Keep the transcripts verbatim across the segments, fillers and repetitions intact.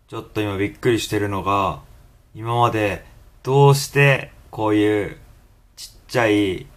ちょっと今びっくりしてるのが、今までどうしてこういうちっちゃい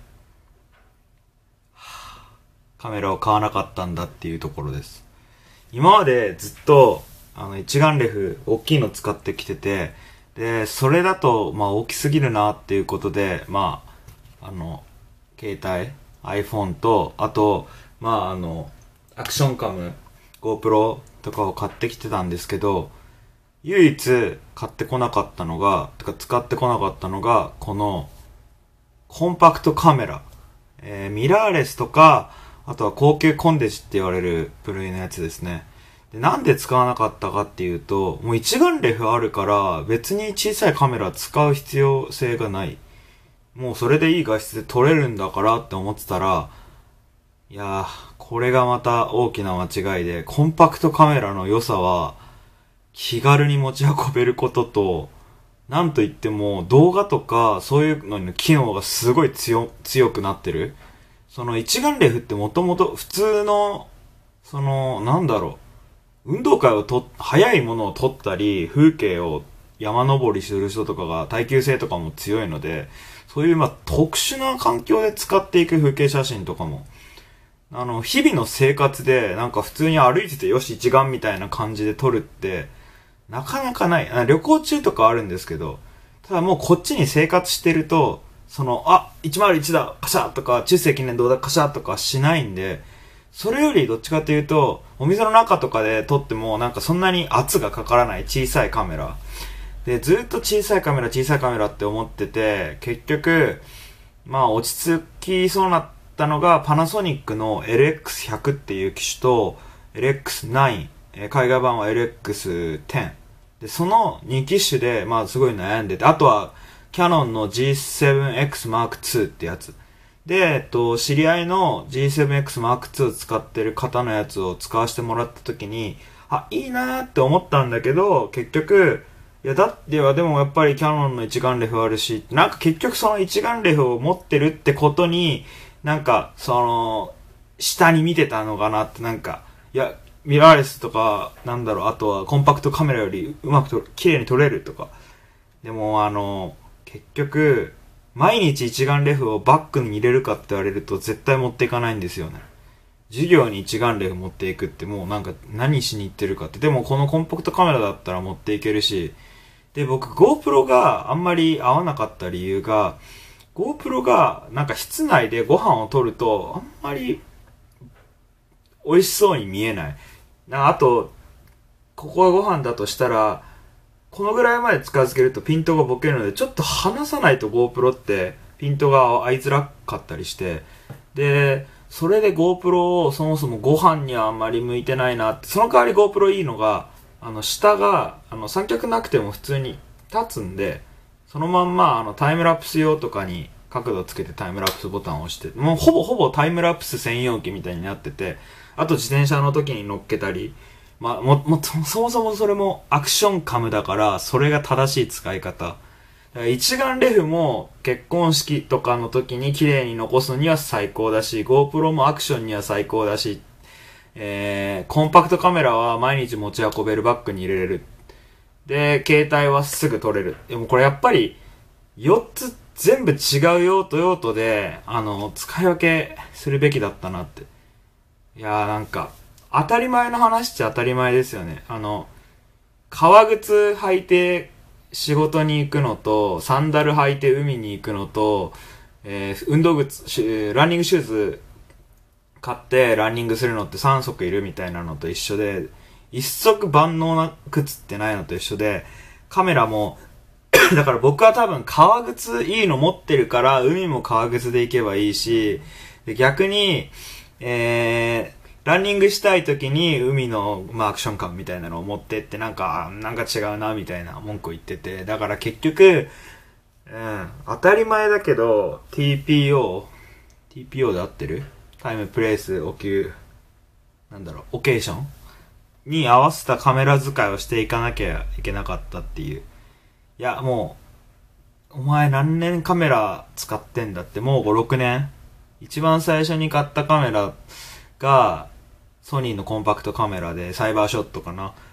カメラを買わなかったんだっていうところです。今までずっとあの一眼レフ大きいの使ってきてて、で、それだとまあ大きすぎるなっていうことで、まあ、あの、携帯、iPhone と、あと、まああの、アクションカム、GoPro とかを買ってきてたんですけど、唯一買ってこなかったのが、てか使ってこなかったのが、このコンパクトカメラ。えー、ミラーレスとか、あとは高級コンデジって言われる部類のやつですね。で、なんで使わなかったかっていうと、もう一眼レフあるから別に小さいカメラ使う必要性がない。もうそれでいい画質で撮れるんだからって思ってたら、いやー、これがまた大きな間違いで、コンパクトカメラの良さは、気軽に持ち運べることと、なんといっても動画とかそういうのの機能がすごい強、強くなってる。その一眼レフってもともと普通の、その、なんだろう、運動会をと、速いものを撮ったり、風景を山登りする人とかが耐久性とかも強いので、そういうまあ特殊な環境で使っていく風景写真とかも、あの、日々の生活でなんか普通に歩いててよし一眼みたいな感じで撮るって、なかなかない。旅行中とかあるんですけど、ただもうこっちに生活してると、その、あ、いちまるいちだ、カシャとか、中世記念堂だ、カシャとかしないんで、それよりどっちかというと、お店の中とかで撮ってもなんかそんなに圧がかからない小さいカメラ。で、ずっと小さいカメラ、小さいカメラって思ってて、結局、まあ落ち着きそうなったのが、パナソニックの エルエックスひゃく っていう機種と、エルエックスナイン、海外版は エルエックステン。で、そのに機種で、まあすごい悩んでて、あとは、キャノンの ジーセブンエックスマークツー ってやつ。で、えっと、知り合いの ジーセブンエックスマークツー を使ってる方のやつを使わせてもらった時に、あ、いいなーって思ったんだけど、結局、いや、だってはでもやっぱりキャノンの一眼レフあるし、なんか結局その一眼レフを持ってるってことに、なんか、その、下に見てたのかなって、なんか、いや、ミラーレスとか、なんだろう、あとはコンパクトカメラよりうまくと、綺麗に撮れるとか。でもあの、結局、毎日一眼レフをバッグに入れるかって言われると絶対持っていかないんですよね。授業に一眼レフ持っていくってもうなんか何しに行ってるかって。でもこのコンパクトカメラだったら持っていけるし、で、僕 GoPro があんまり合わなかった理由が、GoPro がなんか室内でご飯を撮るとあんまり美味しそうに見えない。なあと、ここがご飯だとしたら、このぐらいまで近づけるとピントがボケるので、ちょっと離さないと GoPro ってピントが合いづらかったりして、で、それで GoPro をそもそもご飯にはあんまり向いてないなって、その代わり GoPro いいのが、あの下が、あの三脚なくても普通に立つんで、そのまんまあのタイムラプス用とかに角度つけてタイムラプスボタンを押して、もうほぼほぼタイムラプス専用機みたいになってて、あと自転車の時に乗っけたり、まあ、も、も、そもそもそれもアクションカムだから、それが正しい使い方。だから一眼レフも結婚式とかの時に綺麗に残すには最高だし、GoPro もアクションには最高だし、えー、コンパクトカメラは毎日持ち運べるバッグに入れれる。で、携帯はすぐ撮れる。でもこれやっぱり、よっつ全部違う用途用途で、あの、使い分けするべきだったなって。いやーなんか、当たり前の話っちゃ当たり前ですよね。あの、革靴履いて仕事に行くのと、サンダル履いて海に行くのと、えー、運動靴、ランニングシューズ買ってランニングするのってさん足いるみたいなのと一緒で、一足万能な靴ってないのと一緒で、カメラも、だから僕は多分革靴いいの持ってるから海も革靴で行けばいいし、逆に、えー、ランニングしたい時に海の、まあ、アクションカムみたいなのを持ってってなんか、なんか違うなみたいな文句を言ってて、だから結局、うん、当たり前だけど ティーピーオー、ティーピーオー で合ってる？タイム、プレイス、オキュー、なんだろう、オケーションに合わせたカメラ使いをしていかなきゃいけなかったっていう。いや、もう、お前何年カメラ使ってんだって、もうご、ろくねん？一番最初に買ったカメラが、ソニーのコンパクトカメラで、サイバーショットかな。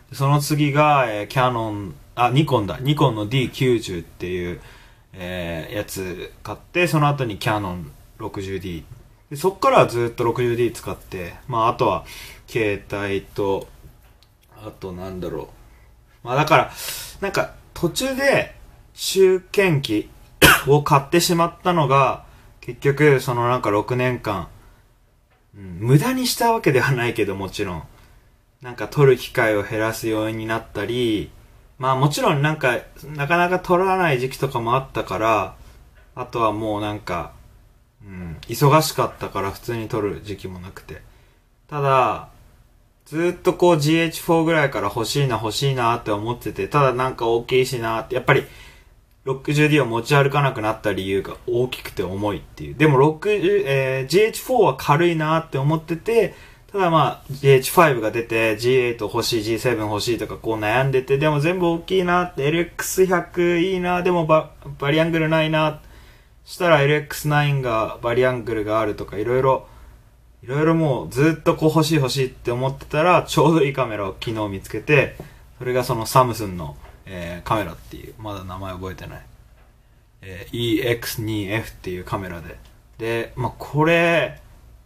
その次が、えー、キャノン、あ、ニコンだ。ニコンの ディーきゅうじゅう っていう、えー、やつ買って、その後にキャノン ろくじゅうディー。でそっからはずっと ろくじゅうディー 使って、まああとは携帯と、あとなんだろう。まあだから、なんか途中で中堅機を買ってしまったのが、結局そのなんかろくねんかん、うん、無駄にしたわけではないけどもちろん、なんか撮る機会を減らす要因になったり、まあもちろんなんか、なかなか撮らない時期とかもあったから、あとはもうなんか、うん、忙しかったから普通に撮る時期もなくて。ただ、ずっとこう ジーエイチフォー ぐらいから欲しいな欲しいなって思ってて、ただなんか大きいしなって、やっぱり ろくじゅうディー を持ち歩かなくなった理由が大きくて重いっていう。でもろくじゅう、えー、ジーエイチフォー は軽いなって思ってて、ただまあ ジーエイチファイブ が出て ジーエイト 欲しい ジーセブン 欲しいとかこう悩んでて、でも全部大きいなって エルエックスひゃく いいな、でもババリアングルないな、したら エルエックスナイン がバリアングルがあるとかいろいろいろいろもうずっとこう欲しい欲しいって思ってたらちょうどいいカメラを昨日見つけて、それがそのサムスンの、えー、カメラっていう、まだ名前覚えてない、えー、イーエックスツーエフ っていうカメラで、でまあこれ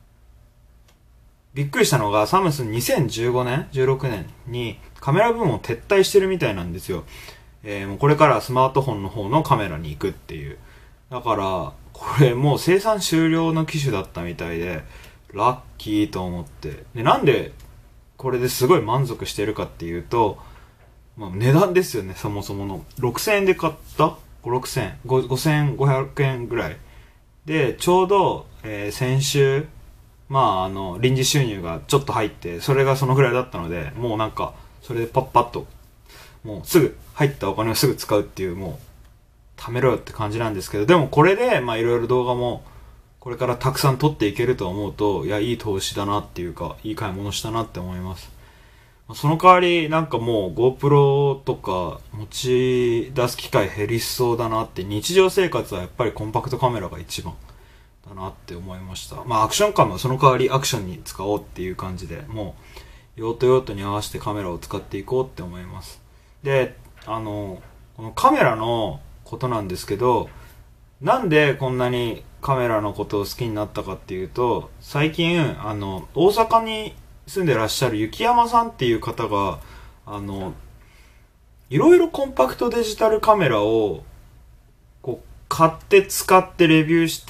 びっくりしたのが、サムスンにせんじゅうごねんじゅうろくねんにカメラ部門を撤退してるみたいなんですよ。えー、もうこれからスマートフォンの方のカメラに行くっていう。だからこれもう生産終了の機種だったみたいで、ラッキーと思って。で、なんでこれですごい満足してるかっていうと、まあ、値段ですよね。そもそものろくせんえんで買った、ご、ろくせん、ごせんごひゃくえんぐらいで、ちょうど、えー、先週まああの臨時収入がちょっと入って、それがそのぐらいだったので、もうなんかそれでパッパッともうすぐ入ったお金をすぐ使うっていう、もう貯めろよって感じなんですけど、でもこれでまあいろいろ動画もこれからたくさん撮っていけると思うと、いやいい投資だなっていうか、いい買い物したなって思います。その代わりなんかもう GoPro とか持ち出す機会減りそうだなって。日常生活はやっぱりコンパクトカメラが一番だなって思いました。まあアクションカメはその代わりアクションに使おうっていう感じで、もう用途用途に合わせてカメラを使っていこうって思います。で、あのこのカメラのことなんですけど、なんでこんなにカメラのことを好きになったかっていうと、最近あの大阪に住んでらっしゃる雪山さんっていう方が、あのいろいろコンパクトデジタルカメラをこう買って使ってレビューして、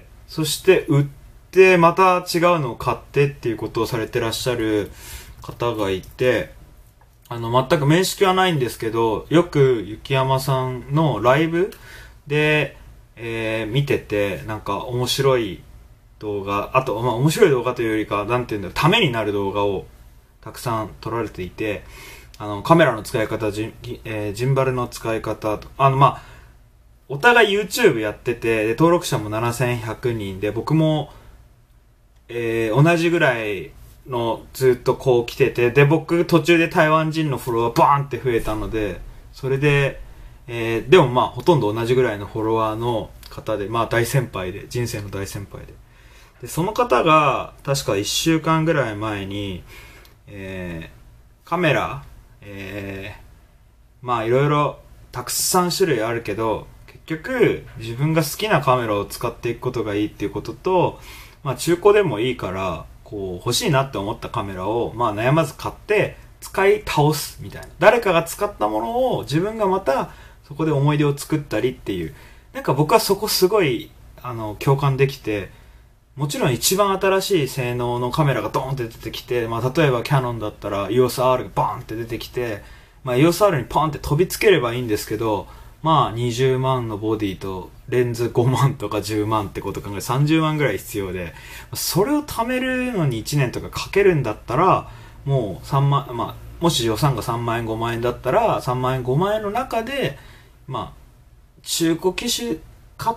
そして売ってまた違うのを買ってっていうことをされてらっしゃる方がいて、あの全く面識はないんですけど、よく雪山さんのライブで、えー、見てて、なんか面白い動画、あと、まあ面白い動画というよりか、なんていうんだろう、ためになる動画をたくさん撮られていて、あのカメラの使い方、ジン、えー、ジンバルの使い方と、あのまあお互い YouTube やってて、で登録者もななせんひゃくにんで、僕も、えー、同じぐらいのずっとこう来てて、で僕途中で台湾人のフォロワーバーンって増えたので、それで、えー、でもまあほとんど同じぐらいのフォロワーの方で、まあ大先輩で、人生の大先輩で、でその方が確かいっしゅうかんぐらい前に、えー、カメラ、えー、まあいろいろたくさん種類あるけど、結局自分が好きなカメラを使っていくことがいいっていうことと、まあ中古でもいいからこう欲しいなって思ったカメラをまあ悩まず買って使い倒すみたいな、誰かが使ったものを自分がまたそこで思い出を作ったりっていう、なんか僕はそこすごいあの共感できて、もちろん一番新しい性能のカメラがドーンって出てきて、まあ例えばキヤノンだったら イーオーエスアール がバーンって出てきて、まあ イーオーエスアール にポンって飛びつければいいんですけど、まあにじゅうまんのボディとレンズごまんとかじゅうまんってこと考えてさんじゅうまんぐらい必要で、それを貯めるのにいちねんとかかけるんだったら、もうさんまん、まあもし予算がさんまんえんごまんえんだったらさんまんえんごまんえんの中で、まあ中古機種買って、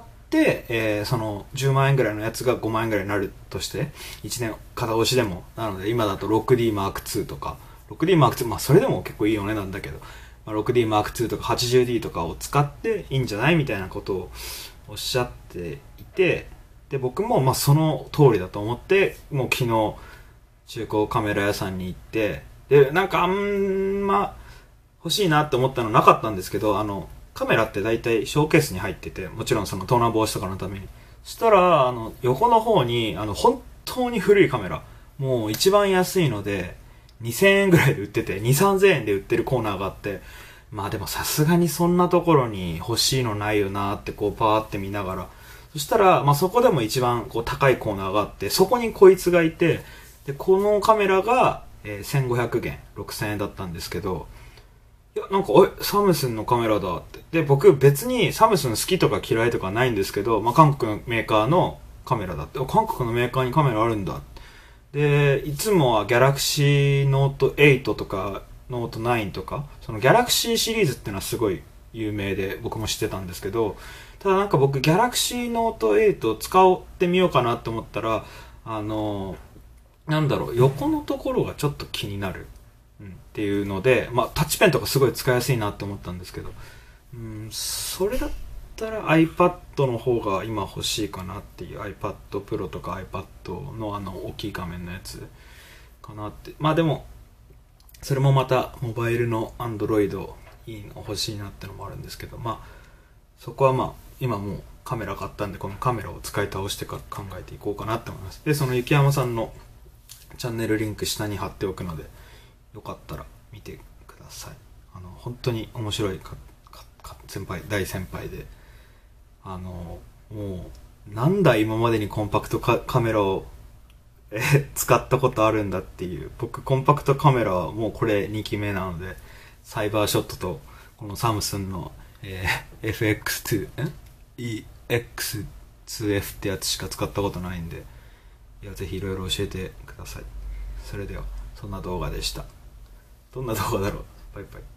えー、そのじゅうまんえんぐらいのやつがごまんえんぐらいになるとしていちねん片押しでも、なので今だと ろくディーマークツー とか ろくディーマークツー、まあそれでも結構いいお値段だけど、まあ、ろくディーマークツー とか はちじゅうディー とかを使っていいんじゃないみたいなことをおっしゃっていて、で僕もまあその通りだと思って、もう昨日中古カメラ屋さんに行って、 で、なんかあんま欲しいなって思ったのなかったんですけど、あの、カメラって大体ショーケースに入ってて、もちろんその盗難防止とかのために。そしたら、あの、横の方に、あの、本当に古いカメラ、もう一番安いので、にせんえんぐらいで売ってて、に、さんぜんえんで売ってるコーナーがあって、まあでもさすがにそんなところに欲しいのないよなってこうパーって見ながら、そしたら、まあそこでも一番こう高いコーナーがあって、そこにこいつがいて、で、このカメラが、えー、せんごひゃくげん、ろくせんえんだったんですけど、いや、なんか、おい、サムスンのカメラだって。で、僕別にサムスン好きとか嫌いとかないんですけど、まあ韓国のメーカーのカメラだって。韓国のメーカーにカメラあるんだ。で、いつもはギャラクシーノートエイトとか、ノートナインとか、そのギャラクシーシリーズっていうのはすごい有名で僕も知ってたんですけど、ただなんか僕ギャラクシーノートエイトを使ってみようかなって思ったら、あの、なんだろう、横のところがちょっと気になる。うん、っていうので、まあタッチペンとかすごい使いやすいなって思ったんですけど、うん、それだったら iPad の方が今欲しいかなっていう iPad Pro とか iPad のあの大きい画面のやつかなって。まあでも、それもまたモバイルの Android いいの欲しいなってのもあるんですけど、まあそこはまあ今もうカメラ買ったんでこのカメラを使い倒してから考えていこうかなって思います。で、その雪山さんのチャンネルリンク下に貼っておくので、よかったら見てください。あの本当に面白いかかか先輩大先輩で、あのもうなんだ今までにコンパクトカカメラをえ使ったことあるんだっていう。僕コンパクトカメラはもうこれにきめなので、サイバーショットとこのサムスンの、えー、エフエックスツー ん イーエックスツーエフ ってやつしか使ったことないんで、いやぜひいろいろ教えてください。それではそんな動画でした。どんな動画だろう。バイバイ。